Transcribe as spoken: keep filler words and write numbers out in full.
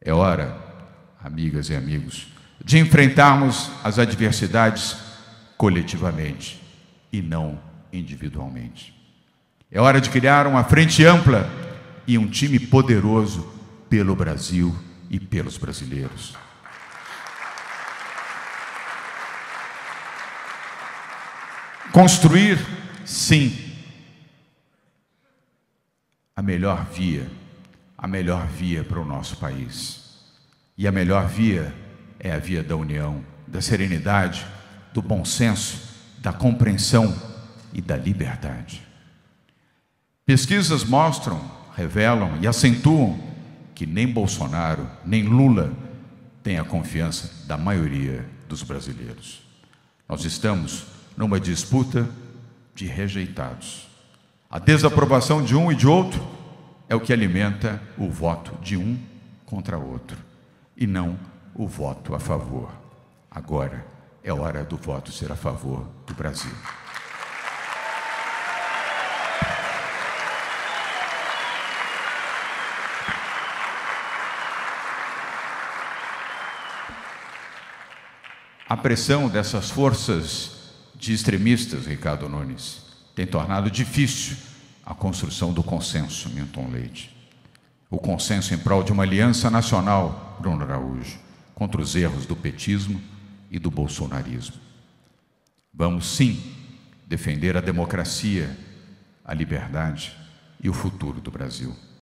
É hora, amigas e amigos, de enfrentarmos as adversidades coletivamente e não individualmente. É hora de criar uma frente ampla e um time poderoso pelo Brasil e pelos brasileiros. Construir, sim, a melhor via, a melhor via para o nosso país. E a melhor via é a via da união, da serenidade, do bom senso, da compreensão e da liberdade. Pesquisas mostram, revelam e acentuam que nem Bolsonaro, nem Lula têm a confiança da maioria dos brasileiros. Nós estamos numa disputa de rejeitados. A desaprovação de um e de outro é o que alimenta o voto de um contra outro, e não o voto a favor. Agora é hora do voto ser a favor do Brasil. A pressão dessas forças de extremistas, Ricardo Nunes, tem tornado difícil a construção do consenso, Milton Leite. O consenso em prol de uma aliança nacional, Bruno Araújo, contra os erros do petismo e do bolsonarismo. Vamos, sim, defender a democracia, a liberdade e o futuro do Brasil.